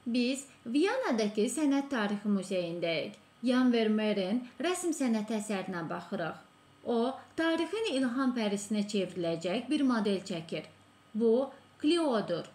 Biz Viyanadakı Sənət Tarixi Muzeyindəyik. Jan Vermeerin rəsm sənəti əsərinə baxırıq. O, tarixin ilham pərisinə çevriləcək bir model çəkir. Bu, Kleodur.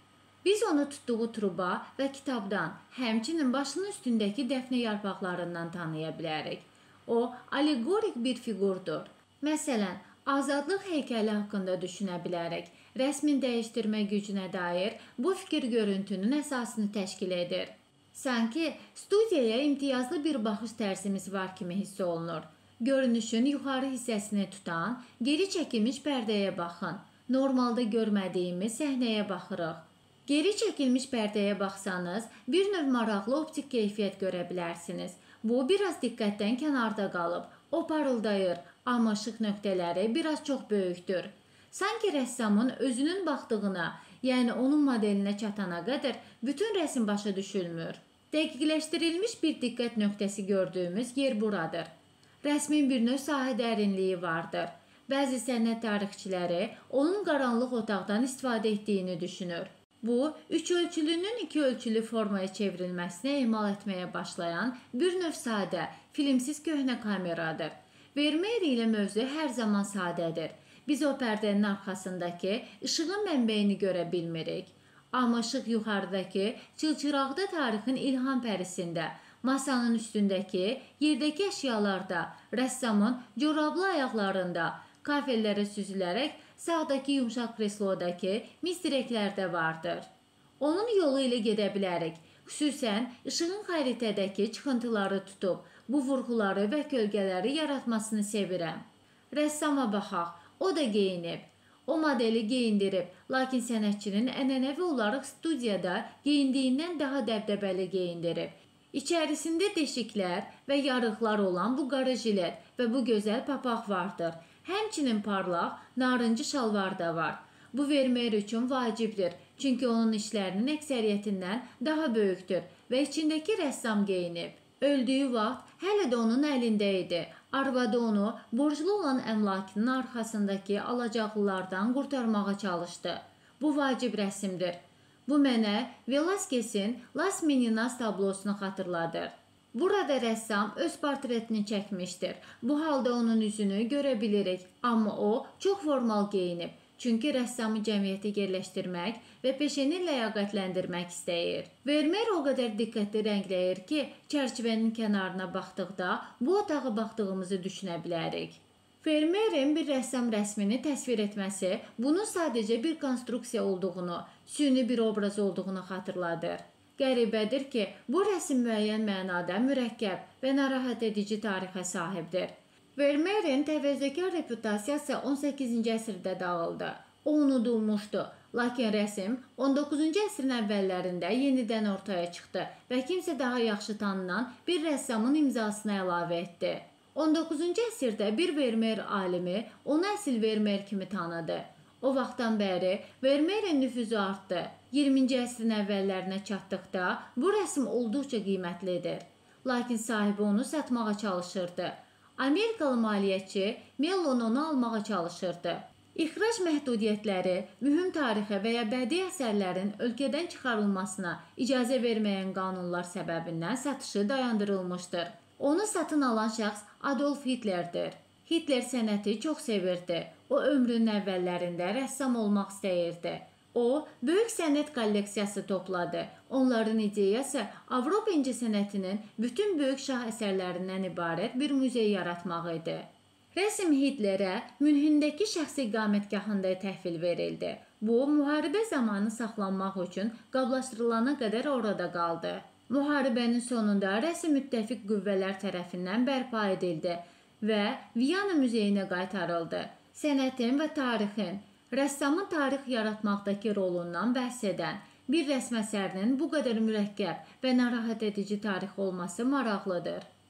Biz onu tutduğu truba və kitabdan, həmçinin başının üstündəki dəfnə yarpaqlarından tanıya bilərik. O, allegorik bir figurdur. Məsələn, azadlıq heykəli haqqında düşünə bilərik. Rəsmin dəyişdirmə gücünə dair bu fikir görüntünün əsasını təşkil edir. Sanki studiyaya imtiyazlı bir baxış tərzimiz var kimi hiss olunur. Görünüşün yuxarı hissəsini tutan, geri çəkilmiş pərdəyə baxın. Normalda görmədiyimiz səhnəyə baxırıq. Geri çəkilmiş pərdəyə baxsanız, bir növ maraqlı optik keyfiyyət görə bilərsiniz. Bu, biraz diqqətdən kənarda qalıb. O parıldayır, amma işıq nöqtələri biraz çox böyükdür. Sanki rəssamın özünün baxdığına, yəni onun modelinə çatana qədər bütün rəsm başa düşülmür. Dəqiqləşdirilmiş bir diqqət nöqtəsi gördüyümüz yer buradır. Rəsmin bir növ sahə dərinliyi vardır. Bəzi sənət tarixçiləri onun qaranlıq otaqdan istifadə etdiyini düşünür. Bu, üç ölçülünün iki ölçülü formaya çevrilməsinə emal etməyə başlayan bir növ sadə, filmsiz köhnə kameradır. Vermeer ilə mövzu hər zaman sadədir. Biz o pərdənin arxasındakı işığın mənbəyini görə bilmirik. Amma işıq yuxarıdakı, çılçıraqda tarixin ilham pərisində, masanın üstündəki, yerdəki əşyalarda, rəssamın corablı ayaqlarında, kafellərə süzülərək sağdakı yumşaq kreslodakı mis dirəklərdə vardır. Onun yolu ilə gedə bilərik. Xüsusən işığın xəritədəki çıxıntıları tutub, bu vurğuları və kölgələri yaratmasını sevirəm. Rəssama baxaq, o da geyinib. O modeli geyindirib, lakin sənətçinin ənənəvi olaraq studiyada geyindiyindən daha dəbdəbəli geyindirib. İçərisində deşiklər və yarıqlar olan bu qara jilet və bu gözəl papaq vardır. Həmçinin parlaq, narıncı şalvar da var. Bu Vermeer üçün vacibdir, çünki onun işlərinin əksəriyyətindən daha böyükdür və içindəki rəssam geyinib. Öldüyü vaxt hələ də onun əlində idi. Arvadı onu borclu olan əmlakının arxasındakı alacaqlılardan qurtarmağa çalışdı. Bu vacib rəsmdir. Bu mənə Velázquez'in Las Meninas tablosunu xatırladır. Burada rəssam öz portretini çəkmişdir. Bu halda onun üzünü görə bilirik, amma o çox formal geyinib. Çünki rəssamı cəmiyyətə yerləşdirmək və peşəni ləyaqətləndirmək istəyir. Vermeer o qədər diqqətli rəngləyir ki, çərçivənin kənarına baxdıqda bu otağa baxdığımızı düşünə bilərik. Vermeerin bir rəssam rəsmini təsvir etməsi bunun sadəcə bir konstruksiya olduğunu, süni bir obraz olduğunu xatırladır. Qəribədir ki, bu rəsm müəyyən mənada mürəkkəb və narahat edici tarixə sahibdir. Vermeerin təvəzzökar reputasiyası 18-ci əsrdə dağıldı. O unudulmuşdu, lakin rəsm 19-cu əsrin əvvəllərində yenidən ortaya çıxdı və kimsə daha yaxşı tanınan bir rəssamın imzasını əlavə etdi. 19-cu əsrdə bir Vermeer alimi onu əsl Vermeer kimi tanıdı. O vaxtdan bəri Vermeerin nüfuzu artdı. 20-ci əsrin əvvəllərinə çatdıqda bu rəsm olduqca qiymətlidir. Lakin sahibi onu satmağa çalışırdı. Amerikalı maliyyətçi Mellon onu almağa çalışırdı. İxrac məhdudiyyətləri mühüm tarixə və ya bədii əsərlərin ölkədən çıxarılmasına icazə verməyən qanunlar səbəbindən satışı dayandırılmışdır. Onu satın alan şəxs Adolf Hitlerdir. Hitler sənəti çox sevirdi. O ömrünün əvvəllərində rəssam olmaq istəyirdi. O, böyük sənət kolleksiyası topladı. Onların ideyası Avropa incəsənətinin bütün böyük şah əsərlərindən ibarət bir muzey yaratmaq idi. Rəsm Hitlerə Münhindəki şəxsi iqamətgahında təhvil verildi. Bu, müharibə zamanı saxlanmaq üçün qablaşdırılana qədər orada qaldı. Müharibənin sonunda rəsm müttəfiq qüvvələr tərəfindən bərpa edildi və Viyana muzeyinə qaytarıldı. Sənətin və tarixin, rəssamın tarix yaratmaqdakı rolundan bəhs edən bir rəsm əsərinin bu qədər mürəkkəb və narahat edici tarix olması maraqlıdır.